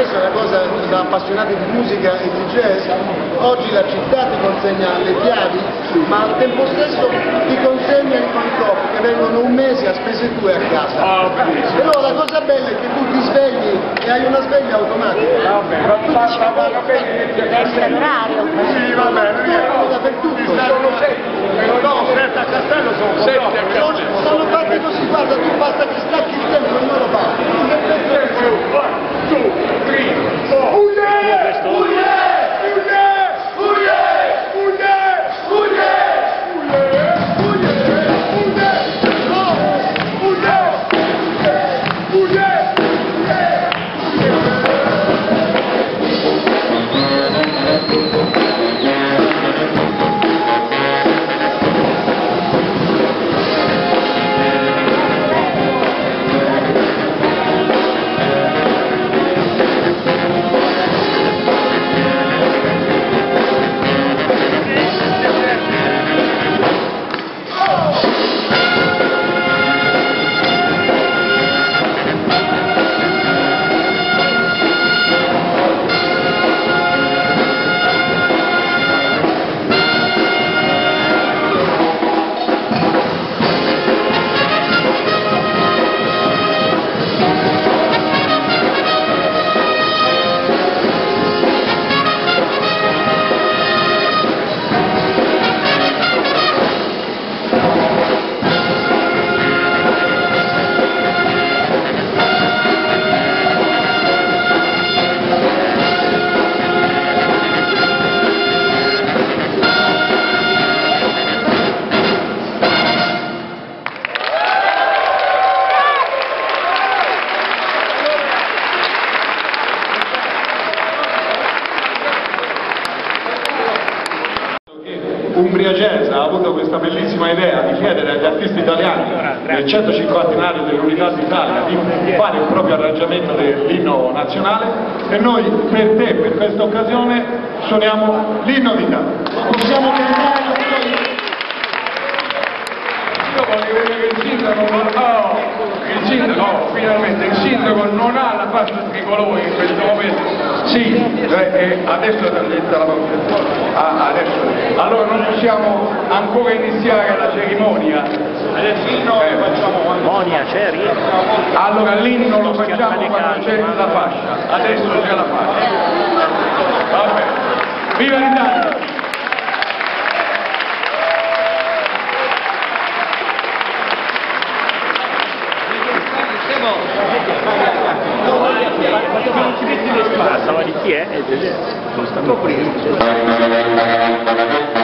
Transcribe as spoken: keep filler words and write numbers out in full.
questa è una cosa da appassionati di musica e di jazz. Oggi la città ti consegna le chiavi, ma al tempo stesso ti consegna i controppi che vengono un mese a spese tue a casa. Oh, e allora la cosa bella è che tu ti svegli e hai una sveglia automatica. Vabbè, va, va, va, va, va bene. È l'orario. Sì, va bene, Dappertutto. sono sette, no, sette a castello sono sette a Sono, sono fatti così, guarda, tu basta che stacchi il tempo e loro fanno. One, two, three, four. Uye! Uye! Uye! Uye! Uye! Uye! Umbria Jazz ha avuto questa bellissima idea di chiedere agli artisti italiani nel centocinquantenario dell'Unità d'Italia di fare il proprio arrangiamento dell'inno nazionale e noi per te, per questa occasione, suoniamo l'inno d'Italia. Possiamo cantare? Io voglio vedere che il sindaco, oh, il sindaco, no, finalmente il sindaco non ha la fascia tricolore in questo momento. Sì, eh, adesso ah, adesso. Allora non possiamo ancora iniziare la cerimonia. L'inno eh, lo facciamo quando... Monia, c'è, riesco. Allora l'inno lo facciamo quando c'è la fascia. Adesso c'è la fascia. Vabbè. Viva l'Italia! Ma stava di chi è? Non sta proprio.